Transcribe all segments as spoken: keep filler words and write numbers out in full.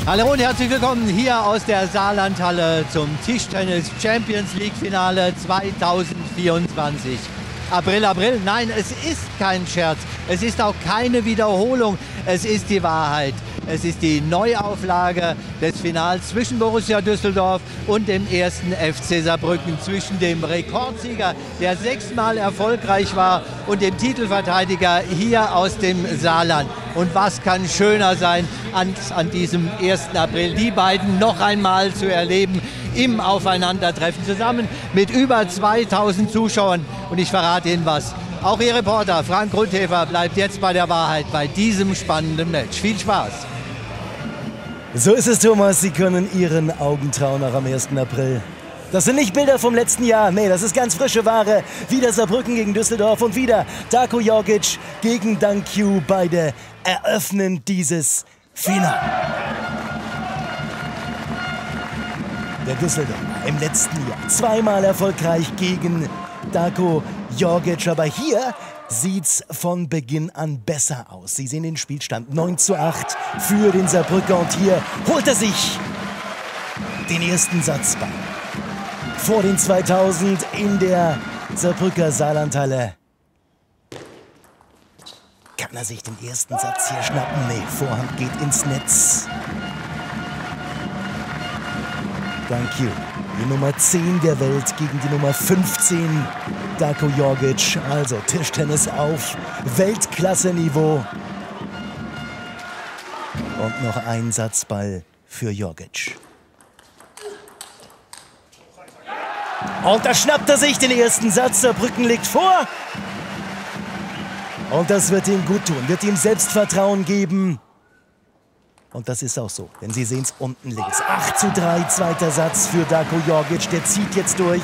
Hallo und herzlich willkommen hier aus der Saarlandhalle zum Tischtennis Champions League Finale zweitausendvierundzwanzig. April, April, nein, es ist kein Scherz, es ist auch keine Wiederholung, es ist die Wahrheit. Es ist die Neuauflage des Finals zwischen Borussia Düsseldorf und dem ersten F C Saarbrücken, zwischen dem Rekordsieger, der sechsmal erfolgreich war, und dem Titelverteidiger hier aus dem Saarland. Und was kann schöner sein, an, an diesem ersten April die beiden noch einmal zu erleben im Aufeinandertreffen, zusammen mit über zweitausend Zuschauern. Und ich verrate Ihnen was. Auch Ihr Reporter Frank Rundhefer bleibt jetzt bei der Wahrheit bei diesem spannenden Match. Viel Spaß! So ist es, Thomas. Sie können Ihren Augen trauen auch am ersten April. Das sind nicht Bilder vom letzten Jahr. Nee, das ist ganz frische Ware. Wieder Saarbrücken gegen Düsseldorf und wieder Darko Jorgic gegen Dankyu. Beide eröffnen dieses Finale. Der Düsseldorfer im letzten Jahr zweimal erfolgreich gegen Darko Jorgic. Aber hier sieht's von Beginn an besser aus. Sie sehen den Spielstand neun zu acht für den Saarbrücker. Und hier holt er sich den ersten Satzball. Vor den zweitausend in der Saarbrücker Saarlandhalle. Kann er sich den ersten Satz hier schnappen? Nee, Vorhand geht ins Netz. Dankyu, die Nummer zehn der Welt gegen die Nummer fünfzehn, Darko Jorgic. Also Tischtennis auf Weltklasse-Niveau. Und noch ein Satzball für Jorgic. Und da schnappt er sich den ersten Satz. Saarbrücken liegt vor. Und das wird ihm gut tun, wird ihm Selbstvertrauen geben. Und das ist auch so, denn Sie sehen es unten links. acht zu drei, zweiter Satz für Darko Jorgic. Der zieht jetzt durch.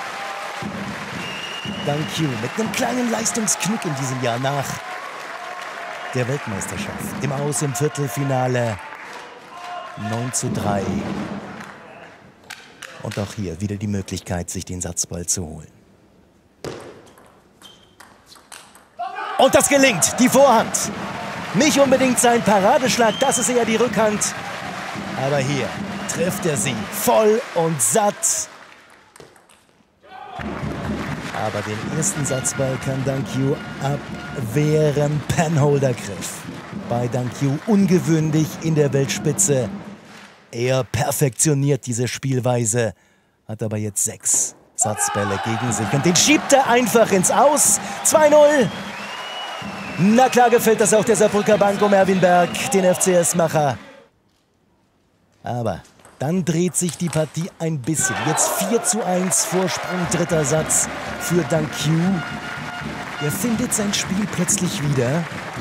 Dankyu mit einem kleinen Leistungsknick in diesem Jahr nach der Weltmeisterschaft. Im Aus im Viertelfinale. neun zu drei. Und auch hier wieder die Möglichkeit, sich den Satzball zu holen. Und das gelingt, die Vorhand. Nicht unbedingt sein Paradeschlag, das ist eher die Rückhand. Aber hier trifft er sie voll und satt. Aber den ersten Satzball kann Dankyu abwehren. Penholder-Griff bei Dankyu, ungewöhnlich in der Weltspitze. Er perfektioniert diese Spielweise, hat aber jetzt sechs Satzbälle gegen sich. Und den schiebt er einfach ins Aus. zwei null. Na klar gefällt das auch der Saarbrücker Bank um Erwin Berg, den F C S-Macher. Aber dann dreht sich die Partie ein bisschen. Jetzt vier zu eins Vorsprung, dritter Satz für Dankyu. Er findet sein Spiel plötzlich wieder.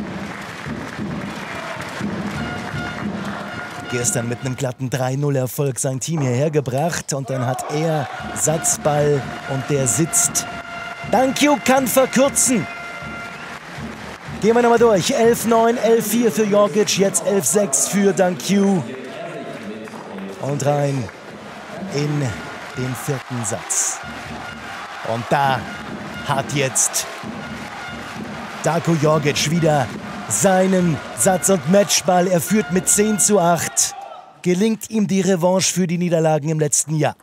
Gestern mit einem glatten drei null Erfolg sein Team hierher gebracht. Und dann hat er Satzball und der sitzt. Dankyu kann verkürzen. Gehen wir nochmal durch. elf neun, elf vier für Jorgic, jetzt elf sechs für Dankyu. Und rein in den vierten Satz. Und da hat jetzt Darko Jorgic wieder seinen Satz- und Matchball. Er führt mit zehn zu acht. Gelingt ihm die Revanche für die Niederlagen im letzten Jahr.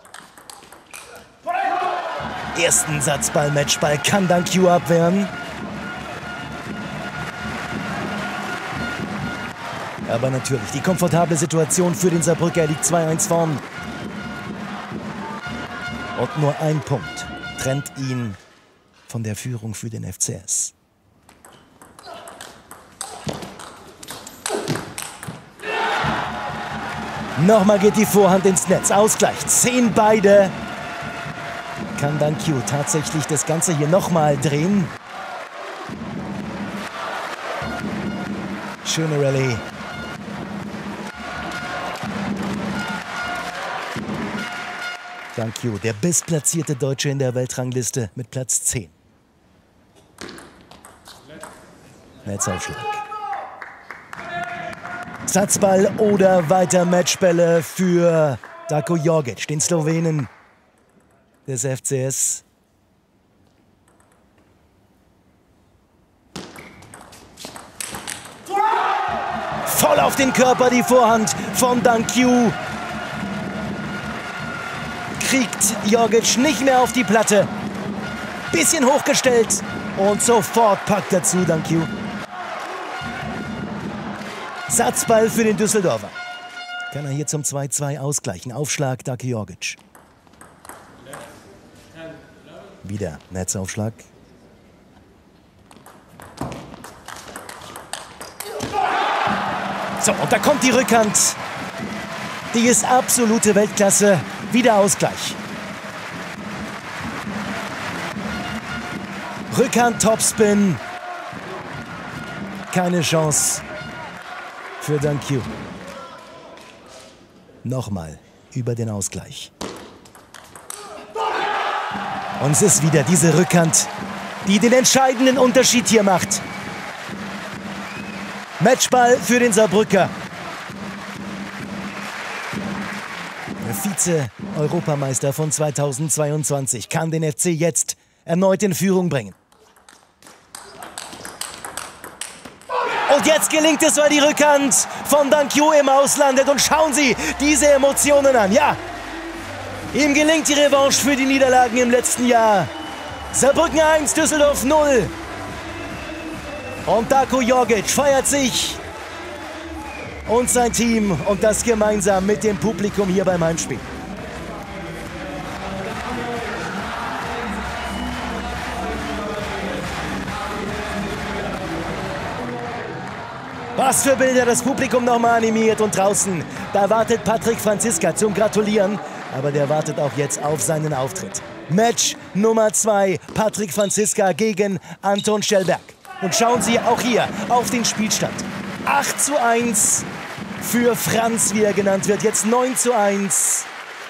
Ersten Satzball, Matchball kann Dankyu abwehren. Aber natürlich die komfortable Situation für den Saarbrücker. Er liegt zwei eins vorn. Und nur ein Punkt trennt ihn von der Führung für den F C S. Nochmal geht die Vorhand ins Netz. Ausgleich. zehn beide. Kann Dankyu tatsächlich das Ganze hier nochmal drehen. Schöne Rallye. Dankyu, der bestplatzierte Deutsche in der Weltrangliste mit Platz zehn. Netzaufschlag. Satzball oder weiter Matchbälle für Darko Jorgic, den Slowenen des F C S. Voll auf den Körper die Vorhand von Dankyu. Kriegt Jorgic nicht mehr auf die Platte. Bisschen hochgestellt und sofort packt er zu, Dankyu. Satzball für den Düsseldorfer. Kann er hier zum zwei zwei ausgleichen. Aufschlag Dankyu Jorgic. Wieder Netzaufschlag. So, und da kommt die Rückhand. Die ist absolute Weltklasse. Wieder Ausgleich. Rückhand Topspin. Keine Chance für Dankyu. Nochmal über den Ausgleich. Und es ist wieder diese Rückhand, die den entscheidenden Unterschied hier macht. Matchball für den Saarbrücker. Der Vize-Europameister von zweitausendzweiundzwanzig kann den F C jetzt erneut in Führung bringen. Und jetzt gelingt es, weil die Rückhand von Dankyu im Auslandet. Und schauen Sie diese Emotionen an. Ja, ihm gelingt die Revanche für die Niederlagen im letzten Jahr. Saarbrücken eins, Düsseldorf null. Und Dankyu Jorgic feiert sich und sein Team und das gemeinsam mit dem Publikum hier beim Heimspiel. Was für Bilder, das Publikum nochmal animiert und draußen, da wartet Patrick Franziska zum Gratulieren, aber der wartet auch jetzt auf seinen Auftritt. Match Nummer zwei, Patrick Franziska gegen Anton Schellberg. Und schauen Sie auch hier auf den Spielstand. acht zu eins für Franz, wie er genannt wird. Jetzt neun zu eins.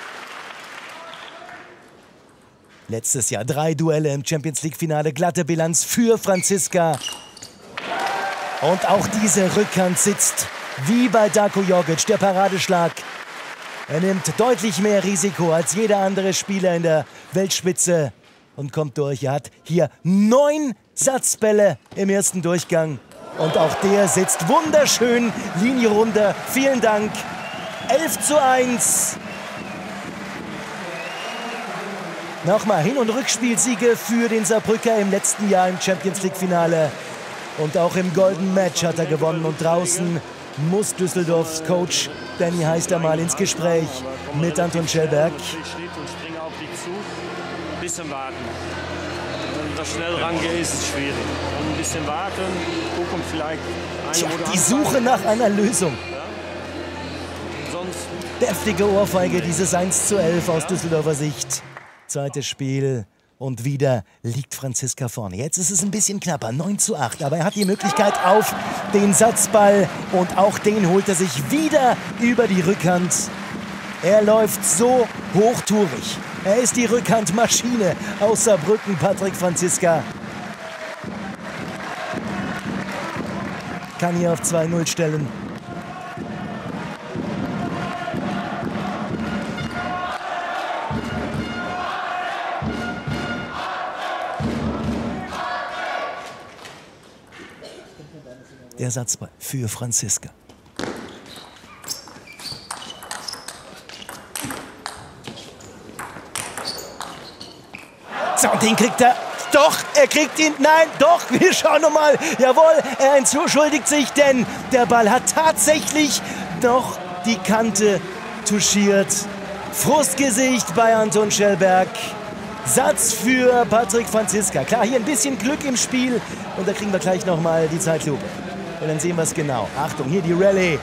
Letztes Jahr drei Duelle im Champions-League-Finale. Glatte Bilanz für Franziska. Und auch diese Rückhand sitzt wie bei Dankyu Jorgic. Der Paradeschlag. Er nimmt deutlich mehr Risiko als jeder andere Spieler in der Weltspitze und kommt durch. Er hat hier neun Satzbälle im ersten Durchgang. Und auch der sitzt wunderschön. Linie runter. Vielen Dank. elf zu eins. Nochmal Hin- und Rückspielsiege für den Saarbrücker im letzten Jahr im Champions-League-Finale. Und auch im Golden Match hat er gewonnen. Und draußen muss Düsseldorfs Coach Danny Heister mal ins Gespräch mit Anton Schellberg. Ein bisschen warten. Wenn das schnell rangeht, ist es schwierig. Ein bisschen warten, gucken vielleicht eine Tja, oder die Suche nach einer Lösung. Ja. Sonst Deftige Ohrfeige, dieses eins zu elf aus Düsseldorfer Sicht. Zweites Spiel und wieder liegt Franziska vorne. Jetzt ist es ein bisschen knapper, neun zu acht. Aber er hat die Möglichkeit auf den Satzball und auch den holt er sich wieder über die Rückhand. Er läuft so hochtourig. Er ist die Rückhandmaschine aus Saarbrücken, Patrick Franziska. Kann hier auf zwei null stellen. Der Satzball für Franziska. So, und den kriegt er. Doch, er kriegt ihn. Nein, doch, wir schauen nochmal. Jawohl, er entschuldigt sich, denn der Ball hat tatsächlich noch die Kante touchiert. Frustgesicht bei Anton Schellberg. Satz für Patrick Franziska. Klar, hier ein bisschen Glück im Spiel. Und da kriegen wir gleich nochmal die Zeitlupe. Und dann sehen wir es genau. Achtung, hier die Rallye.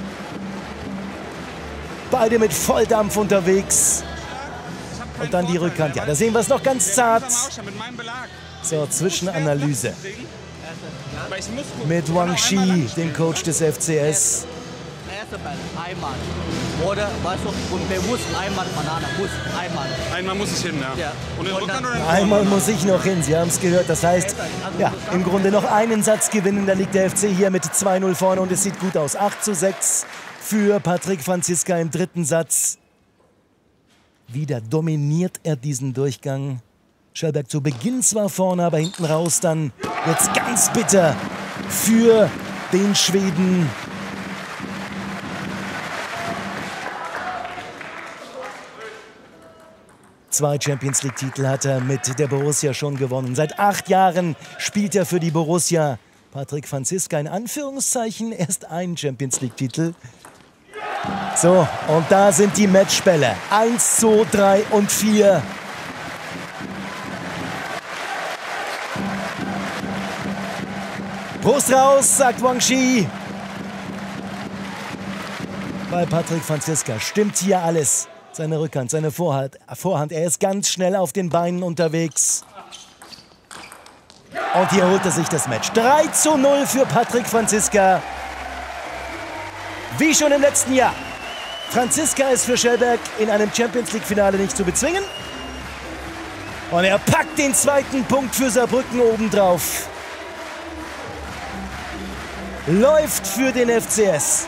Beide mit Volldampf unterwegs. Und dann die Rückhand. Ja, da sehen wir es noch ganz zart. So, Zwischenanalyse. Mit Wang Shi, dem Coach des F C S. Einmal. Oder, weißt du, und der muss einmal, Banane, muss einmal. Einmal muss es hin, ja. Ja. Und in Rückhand oder in Einmal muss ich noch hin, Sie haben es gehört. Das heißt, ja, im Grunde noch einen Satz gewinnen. Da liegt der F C hier mit zwei null vorne und es sieht gut aus. acht zu sechs für Patrick Franziska im dritten Satz. Wieder dominiert er diesen Durchgang. Schellberg zu Beginn zwar vorne, aber hinten raus dann jetzt ganz bitter für den Schweden. Zwei Champions League-Titel hat er mit der Borussia schon gewonnen. Seit acht Jahren spielt er für die Borussia. Patrick Franziska in Anführungszeichen erst einen Champions League-Titel. So, und da sind die Matchbälle. Eins, zwei, drei und vier. Brust raus, sagt Wang Shi. Bei Patrick Franziska stimmt hier alles. Seine Rückhand, seine Vorhand, Vorhand. Er ist ganz schnell auf den Beinen unterwegs. Und hier holt er sich das Match. drei zu null für Patrick Franziska. Wie schon im letzten Jahr. Franziska ist für Schellberg in einem Champions-League-Finale nicht zu bezwingen. Und er packt den zweiten Punkt für Saarbrücken obendrauf. Läuft für den F C S.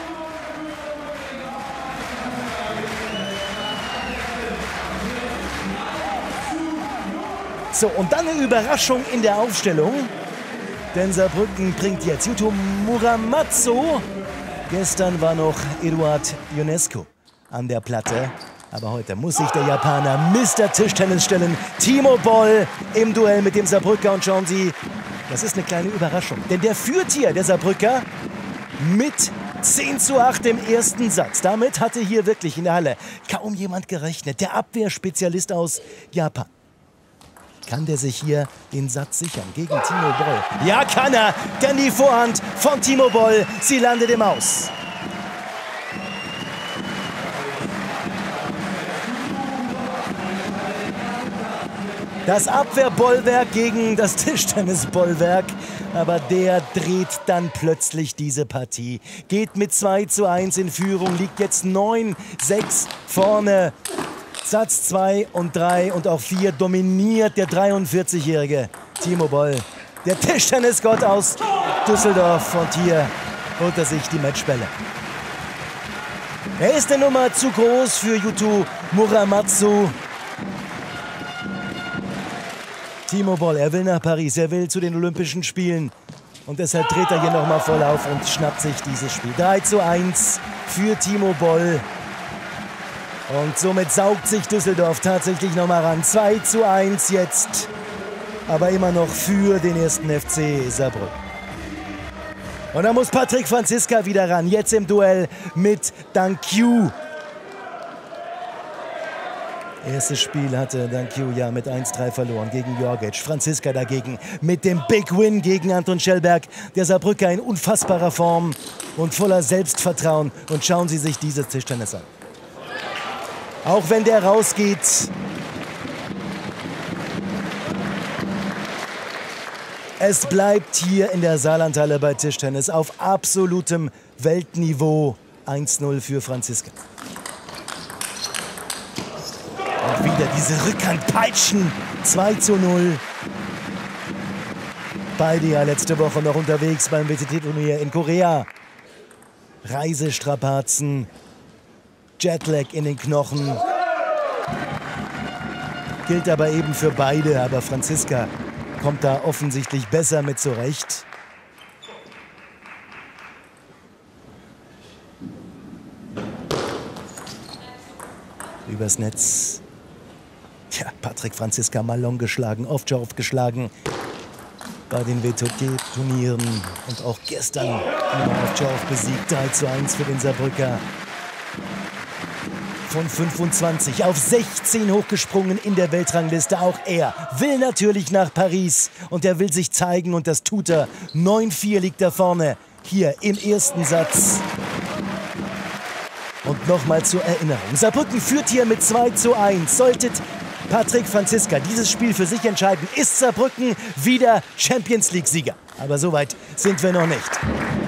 So, und dann eine Überraschung in der Aufstellung. Denn Saarbrücken bringt jetzt Yuto Muramatsu. Gestern war noch Eduard Ionescu an der Platte. Aber heute muss sich der Japaner Mister Tischtennis stellen. Timo Boll im Duell mit dem Saarbrücker. Und schauen Sie, das ist eine kleine Überraschung. Denn der führt hier, der Saarbrücker, mit zehn zu acht im ersten Satz. Damit hatte hier wirklich in der Halle kaum jemand gerechnet. Der Abwehrspezialist aus Japan. Kann der sich hier den Satz sichern gegen Timo Boll? Ja, kann er, denn die Vorhand von Timo Boll, sie landet im Aus. Das Abwehrbollwerk gegen das Tischtennisbollwerk. Aber der dreht dann plötzlich diese Partie. Geht mit zwei zu eins in Führung, liegt jetzt neun sechs vorne. Satz zwei und drei und auch vier dominiert der dreiundvierzigjährige Timo Boll. Der Tischtennisgott aus Düsseldorf. Und hier holt er sich die Matchbälle. Er ist eine Nummer zu groß für Yuto Muramatsu. Timo Boll, er will nach Paris, er will zu den Olympischen Spielen. Und deshalb dreht er hier nochmal voll auf und schnappt sich dieses Spiel. drei zu eins für Timo Boll. Und somit saugt sich Düsseldorf tatsächlich nochmal ran. zwei zu eins jetzt. Aber immer noch für den ersten F C Saarbrücken. Und da muss Patrick Franziska wieder ran. Jetzt im Duell mit Dang Q. Erstes Spiel hatte Dang Q ja mit eins drei verloren gegen Jorgic. Franziska dagegen mit dem Big Win gegen Anton Schellberg. Der Saarbrücker in unfassbarer Form und voller Selbstvertrauen. Und schauen Sie sich dieses Tischtennis an. Auch wenn der rausgeht. Es bleibt hier in der Saarlandhalle bei Tischtennis auf absolutem Weltniveau. eins null für Franziska. Und wieder diese Rückhandpeitschen. zwei zu null. Beide ja letzte Woche noch unterwegs beim W T T-Turnier in Korea. Reisestrapazen. Jetlag in den Knochen. Gilt aber eben für beide. Aber Franziska kommt da offensichtlich besser mit zurecht. Übers Netz. Tja, Patrick Franziska mal long geschlagen, Ovtcharov geschlagen. Bei den W T T-Turnieren. Und auch gestern Ovtcharov besiegt. drei zu eins für den Saarbrücker. Von fünfundzwanzig auf sechzehn hochgesprungen in der Weltrangliste. Auch er will natürlich nach Paris und er will sich zeigen und das tut er. neun vier liegt da vorne, hier im ersten Satz. Und nochmal zur Erinnerung, Saarbrücken führt hier mit zwei zu eins. Sollte Patrick Franziska dieses Spiel für sich entscheiden, ist Saarbrücken wieder Champions League-Sieger. Aber so weit sind wir noch nicht.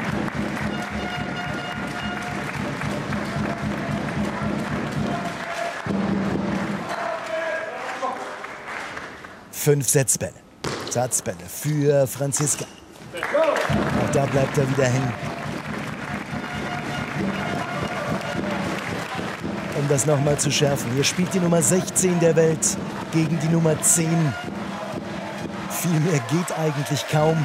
Fünf Setzbälle, Satzbälle für Franziska. Auch da bleibt er wieder hängen. Um das nochmal zu schärfen, hier spielt die Nummer sechzehn der Welt gegen die Nummer zehn. Viel mehr geht eigentlich kaum.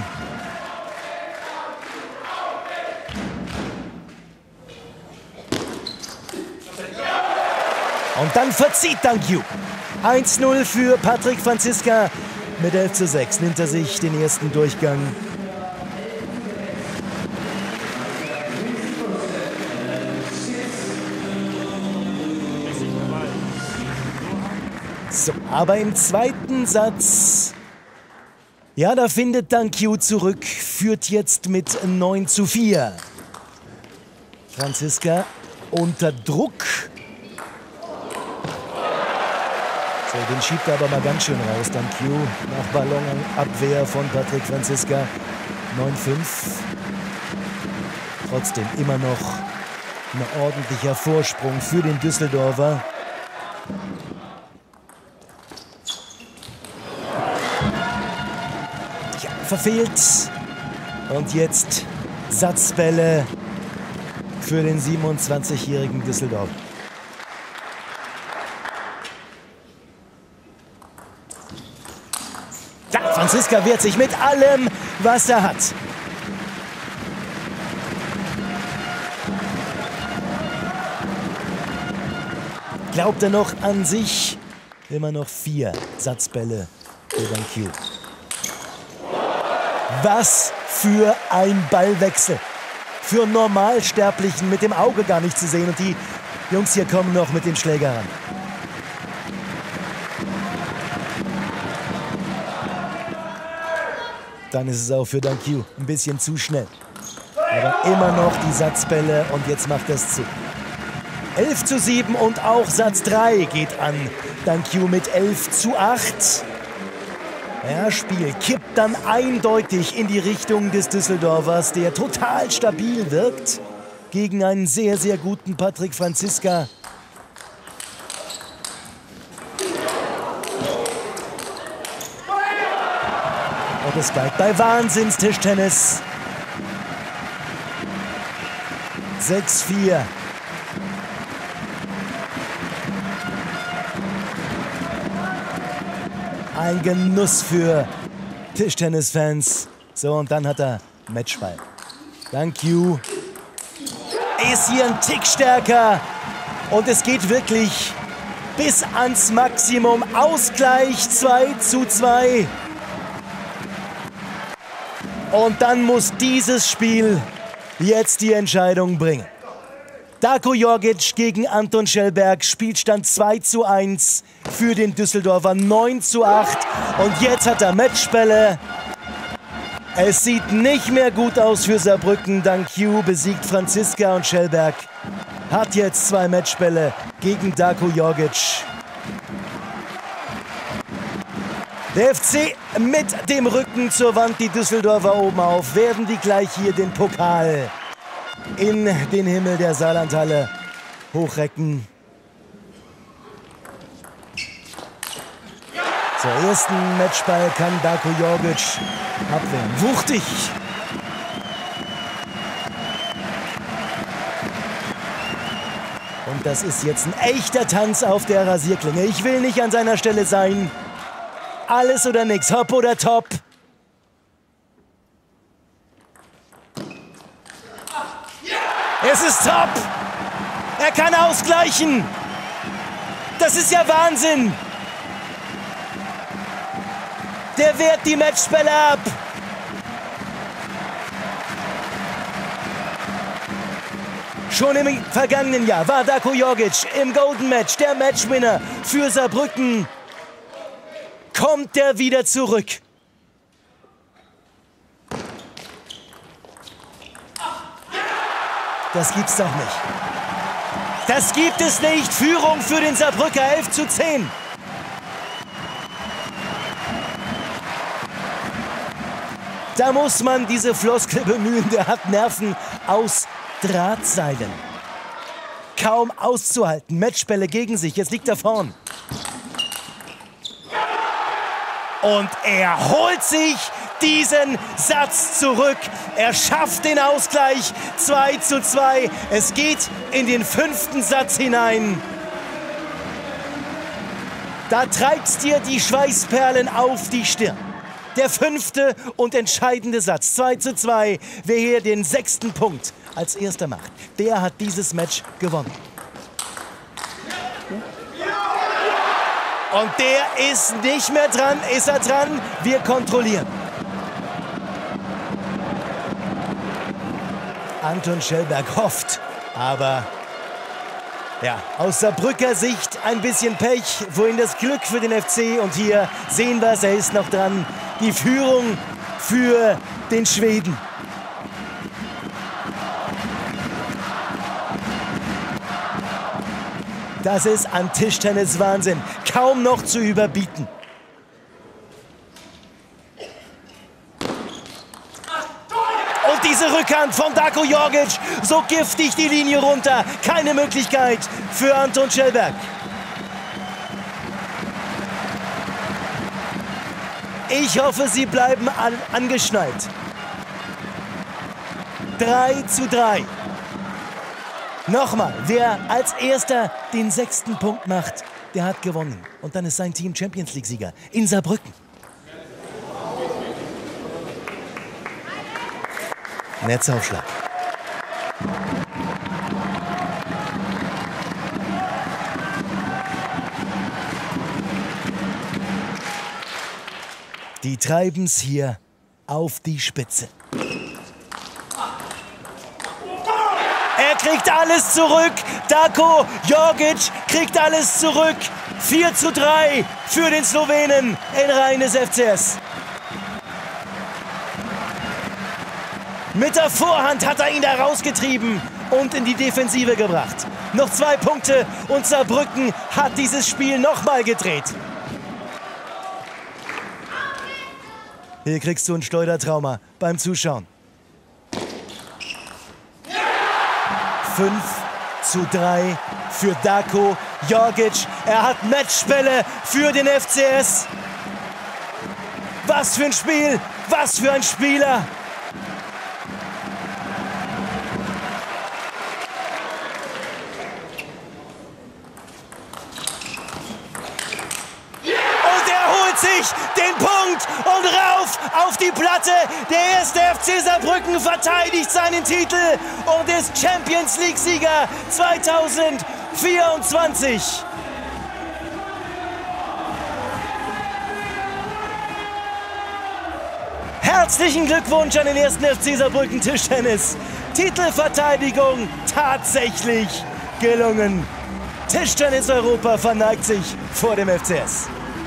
Und dann verzieht Dang Q. eins null für Patrick Franziska. Mit elf zu sechs nimmt er sich den ersten Durchgang. So, aber im zweiten Satz, ja, da findet Dankyu zurück, führt jetzt mit neun zu vier. Franziska unter Druck. So, den schiebt er aber mal ganz schön raus, Dankyu, nach Ballonabwehr von Patrick Franziska. neun fünf. Trotzdem immer noch ein ordentlicher Vorsprung für den Düsseldorfer. Verfehlt. Und jetzt Satzbälle für den siebenundzwanzigjährigen Düsseldorf. Ja, Franziska wehrt sich mit allem, was er hat. Glaubt er noch an sich? Immer noch vier Satzbälle für Dankyu. Was für ein Ballwechsel. Für Normalsterblichen mit dem Auge gar nicht zu sehen. Und die Jungs hier kommen noch mit den Schlägern ran. Dann ist es auch für Dankyu ein bisschen zu schnell. Aber immer noch die Satzbälle und jetzt macht er es zu. elf zu sieben und auch Satz drei geht an Dankyu mit elf zu acht. Ja, Spiel kippt dann eindeutig in die Richtung des Düsseldorfers, der total stabil wirkt gegen einen sehr, sehr guten Patrick Franziska. Und es bleibt bei Wahnsinnstischtennis. sechs vier. Ein Genuss für Tischtennisfans. So, und dann hat er Matchball. Dankyu ist hier ein Tick stärker. Und es geht wirklich bis ans Maximum. Ausgleich zwei zu zwei. Und dann muss dieses Spiel jetzt die Entscheidung bringen. Darko Jorgic gegen Anton Schellberg, Spielstand zwei zu eins für den Düsseldorfer, neun zu acht. Und jetzt hat er Matchbälle. Es sieht nicht mehr gut aus für Saarbrücken. Dankyu besiegt Franziska und Schellberg hat jetzt zwei Matchbälle gegen Darko Jorgic. Der F C mit dem Rücken zur Wand, die Düsseldorfer oben auf. Werden die gleich hier den Pokal in den Himmel der Saarlandhalle hochrecken. Zur ersten Matchball kann Darko Jorgic abwehren. Wuchtig! Und das ist jetzt ein echter Tanz auf der Rasierklinge. Ich will nicht an seiner Stelle sein. Alles oder nichts, hopp oder top. Es ist top! Er kann ausgleichen! Das ist ja Wahnsinn! Der wehrt die Matchbälle ab! Schon im vergangenen Jahr war Darko Jorgic im Golden Match der Matchwinner für Saarbrücken. Kommt er wieder zurück? Das gibt's doch nicht. Das gibt es nicht. Führung für den Saarbrücker, elf zu zehn. Da muss man diese Floskel bemühen. Der hat Nerven aus Drahtseilen. Kaum auszuhalten. Matchbälle gegen sich. Jetzt liegt er vorn. Und er holt sich diesen Satz zurück. Er schafft den Ausgleich. zwei zu zwei. Es geht in den fünften Satz hinein. Da treibt's dir die Schweißperlen auf die Stirn. Der fünfte und entscheidende Satz. zwei zu zwei. Wer hier den sechsten Punkt als erster macht, der hat dieses Match gewonnen. Und der ist nicht mehr dran. Ist er dran? Wir kontrollieren. Anton Schellberg hofft, aber ja, aus Saarbrücker Sicht ein bisschen Pech. Wohin das Glück für den F C? Und hier sehen wir es, er ist noch dran. Die Führung für den Schweden. Das ist an Tischtennis Wahnsinn. Kaum noch zu überbieten. Und diese Rückhand von Darko Jorgic. So giftig die Linie runter. Keine Möglichkeit für Anton Schellberg. Ich hoffe, sie bleiben an, angeschnallt. drei zu drei. Nochmal, wer als erster den sechsten Punkt macht, der hat gewonnen. Und dann ist sein Team Champions League-Sieger in Saarbrücken. Netzaufschlag. Die treiben's hier auf die Spitze. Er kriegt alles zurück. Darko Jorgic kriegt alles zurück. vier zu drei für den Slowenen in Reihen des F C S. Mit der Vorhand hat er ihn da rausgetrieben und in die Defensive gebracht. Noch zwei Punkte und Saarbrücken hat dieses Spiel nochmal gedreht. Hier kriegst du ein Schleudertrauma beim Zuschauen. fünf zu drei für Darko Jorgic. Er hat Matchbälle für den F C S. Was für ein Spiel, was für ein Spieler. Den Punkt und rauf auf die Platte. Der erste F C Saarbrücken verteidigt seinen Titel und ist Champions League-Sieger zweitausendvierundzwanzig. Herzlichen Glückwunsch an den ersten F C Saarbrücken Tischtennis. Titelverteidigung tatsächlich gelungen. Tischtennis Europa verneigt sich vor dem F C S.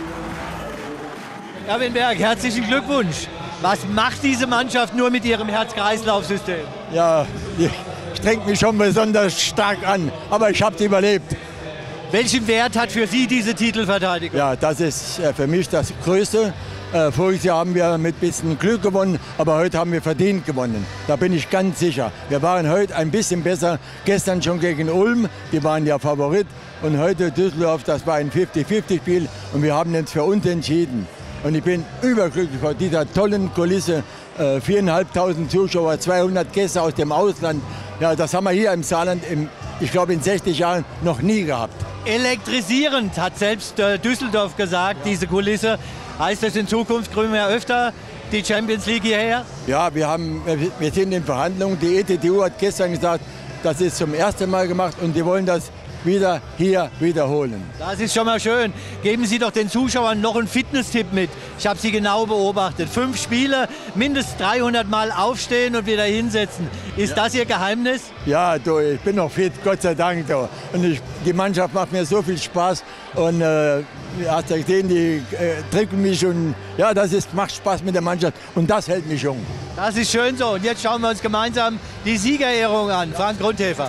Erwin Berg, herzlichen Glückwunsch. Was macht diese Mannschaft nur mit ihrem Herz-Kreislauf-System? Ja, ich streng mich schon besonders stark an, aber ich habe es überlebt. Welchen Wert hat für Sie diese Titelverteidigung? Ja, das ist für mich das Größte. Äh, voriges Jahr haben wir mit ein bisschen Glück gewonnen, aber heute haben wir verdient gewonnen. Da bin ich ganz sicher. Wir waren heute ein bisschen besser. Gestern schon gegen Ulm, die waren ja Favorit. Und heute Düsseldorf, das war ein fünfzig fünfzig Spiel und wir haben uns für uns entschieden. Und ich bin überglücklich vor dieser tollen Kulisse. Äh, viertausendfünfhundert Zuschauer, zweihundert Gäste aus dem Ausland. Ja, das haben wir hier im Saarland, im, ich glaube, in sechzig Jahren noch nie gehabt. Elektrisierend, hat selbst äh, Düsseldorf gesagt, ja. Diese Kulisse. Heißt das in Zukunft, kriegen wir öfter die Champions League hierher? Ja, wir, haben, wir sind in Verhandlungen. Die E T T U hat gestern gesagt, das ist zum ersten Mal gemacht und die wollen das wieder hier wiederholen. Das ist schon mal schön. Geben Sie doch den Zuschauern noch einen Fitnesstipp mit. Ich habe Sie genau beobachtet. Fünf Spiele, mindestens dreihundert Mal aufstehen und wieder hinsetzen. Ist ja. das Ihr Geheimnis? Ja, du, ich bin noch fit, Gott sei Dank. Du. Und ich, die Mannschaft macht mir so viel Spaß. Und äh, hast du gesehen, die äh, drücken mich und ja, das ist, macht Spaß mit der Mannschaft. Und das hält mich jung. Das ist schön so. Und jetzt schauen wir uns gemeinsam die Siegerehrung an. Frank Grundhäfer.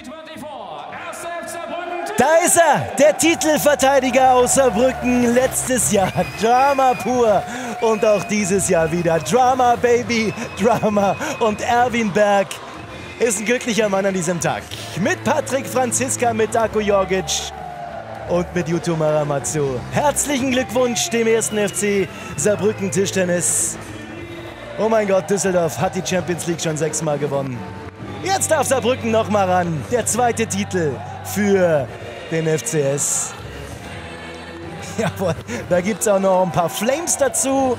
Da ist er, der Titelverteidiger aus Saarbrücken. Letztes Jahr Drama pur und auch dieses Jahr wieder Drama, Baby, Drama. Und Erwin Berg ist ein glücklicher Mann an diesem Tag. Mit Patrick Franziska, mit Darko Jorgic und mit Yuto Maramatsu. Herzlichen Glückwunsch dem ersten F C Saarbrücken Tischtennis. Oh mein Gott, Düsseldorf hat die Champions League schon sechsmal gewonnen. Jetzt darf Saarbrücken noch mal ran. Der zweite Titel für den F C S. Jawohl, da gibt es auch noch ein paar Flames dazu.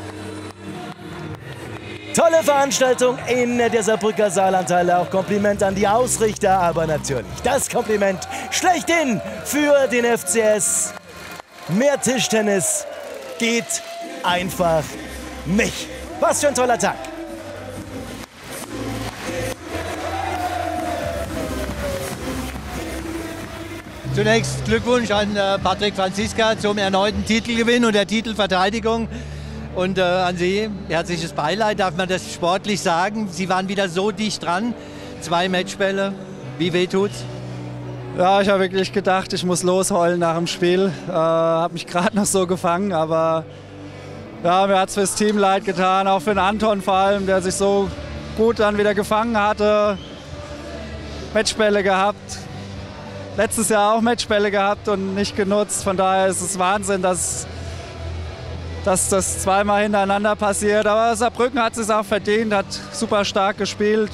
Tolle Veranstaltung in der Saarbrücker Saarlandhalle. Auch Kompliment an die Ausrichter, aber natürlich das Kompliment schlechthin für den F C S. Mehr Tischtennis geht einfach nicht. Was für ein toller Tag. Zunächst Glückwunsch an äh, Patrick Franziska zum erneuten Titelgewinn und der Titelverteidigung. Und äh, an Sie herzliches Beileid, darf man das sportlich sagen. Sie waren wieder so dicht dran. Zwei Matchbälle. Wie weh tut's? Ja, ich habe wirklich gedacht, ich muss losheulen nach dem Spiel. Äh, habe mich gerade noch so gefangen, aber ja, mir hat es fürs Team leid getan, auch für den Anton vor allem, der sich so gut dann wieder gefangen hatte. Matchbälle gehabt. Letztes Jahr auch Matchbälle gehabt und nicht genutzt. Von daher ist es Wahnsinn, dass, dass das zweimal hintereinander passiert. Aber Saarbrücken hat es auch verdient, hat super stark gespielt.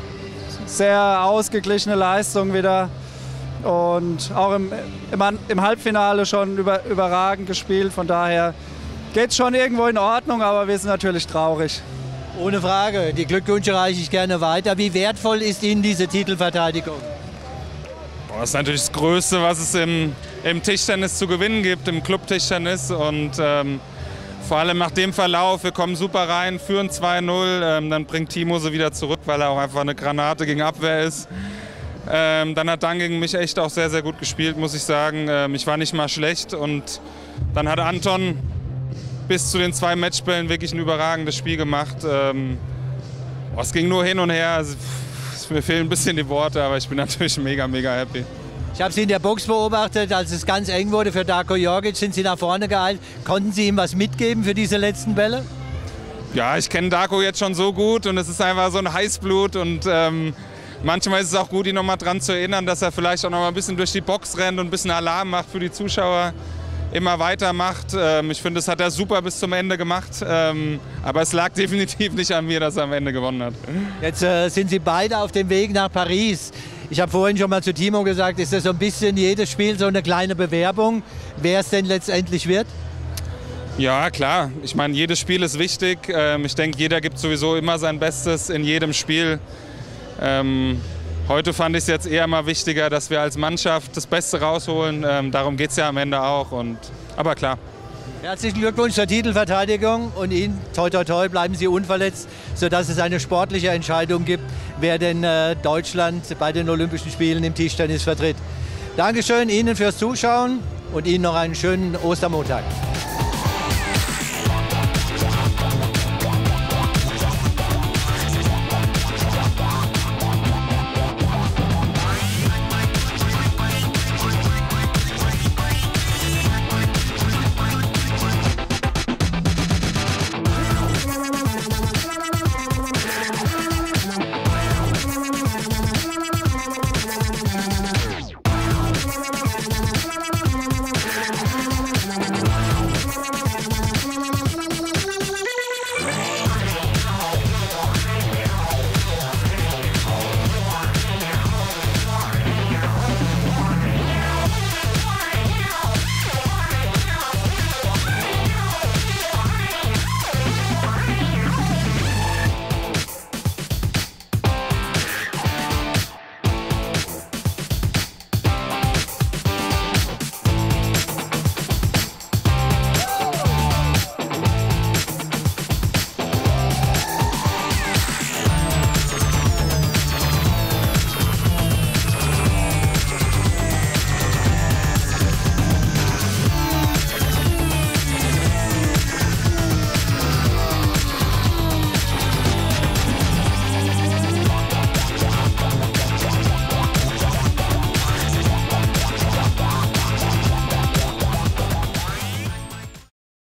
Sehr ausgeglichene Leistung wieder. Und auch im, im, im Halbfinale schon über, überragend gespielt. Von daher geht es schon irgendwo in Ordnung, aber wir sind natürlich traurig. Ohne Frage. Die Glückwünsche reiche ich gerne weiter. Wie wertvoll ist Ihnen diese Titelverteidigung? Das ist natürlich das Größte, was es im, im Tischtennis zu gewinnen gibt, im Club-Tischtennis. Und ähm, vor allem nach dem Verlauf, wir kommen super rein, führen zwei null, ähm, dann bringt Timo sie wieder zurück, weil er auch einfach eine Granate gegen Abwehr ist. Ähm, dann hat Dan gegen mich echt auch sehr, sehr gut gespielt, muss ich sagen. Ähm, ich war nicht mal schlecht und dann hat Anton bis zu den zwei Matchbällen wirklich ein überragendes Spiel gemacht. Ähm, oh, es ging nur hin und her. Also, mir fehlen ein bisschen die Worte, aber ich bin natürlich mega, mega happy. Ich habe Sie in der Box beobachtet, als es ganz eng wurde für Darko Jorgic, sind Sie nach vorne geeilt. Konnten Sie ihm was mitgeben für diese letzten Bälle? Ja, ich kenne Darko jetzt schon so gut und es ist einfach so ein Heißblut und ähm, manchmal ist es auch gut, ihn noch mal dran zu erinnern, dass er vielleicht auch noch mal ein bisschen durch die Box rennt und ein bisschen Alarm macht für die Zuschauer. Immer weitermacht. Ähm, ich finde, das hat er super bis zum Ende gemacht. Ähm, aber es lag definitiv nicht an mir, dass er am Ende gewonnen hat. Jetzt äh, sind Sie beide auf dem Weg nach Paris. Ich habe vorhin schon mal zu Timo gesagt, ist das so ein bisschen jedes Spiel so eine kleine Bewerbung, wer es denn letztendlich wird? Ja, klar. Ich meine, jedes Spiel ist wichtig. Ähm, ich denke, jeder gibt sowieso immer sein Bestes in jedem Spiel. Ähm, Heute fand ich es jetzt eher mal wichtiger, dass wir als Mannschaft das Beste rausholen. Ähm, darum geht es ja am Ende auch. Und, aber klar. Herzlichen Glückwunsch zur Titelverteidigung und Ihnen, toi toi toi, bleiben Sie unverletzt, sodass es eine sportliche Entscheidung gibt, wer denn äh, Deutschland bei den Olympischen Spielen im Tischtennis vertritt. Dankeschön Ihnen fürs Zuschauen und Ihnen noch einen schönen Ostermontag.